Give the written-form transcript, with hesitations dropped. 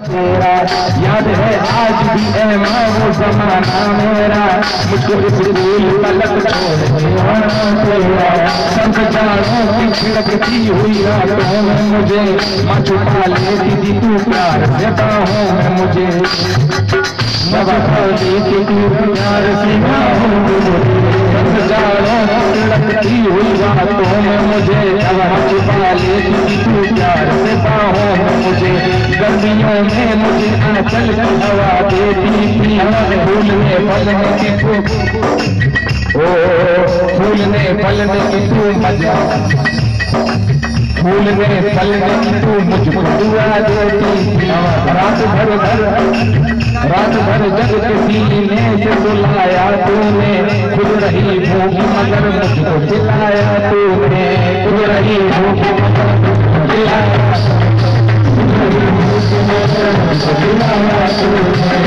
तेरा याद है आज भी है माँ वो जमाना मेरा, मुझको इस दिल पलक छोड़ तेरा। सब जानो की खिड़कती हुई रातों में मुझे माँ छुपा लेती थी तू प्यार से बाहों में मुझे, माँ छुपा लेती तू प्यार से बाहों में मुझे। सब जानो खिड़कती हुई रातों में मुझे माँ छुपा लेती थी तू प्यार से बाहों में मुझे। गर्मियों में मुझे आंचल की हवा देती थी, फूलने फलने की तू फूलने फलने की तू मजा, फूलने फलने की तू मुझको दुआ देती थी। रात भर जग के सीने से सुलाया तूने, खुद रही भूखी मगर मुझको खिलाया तूने, खुद रही भूखी मगर खिलाया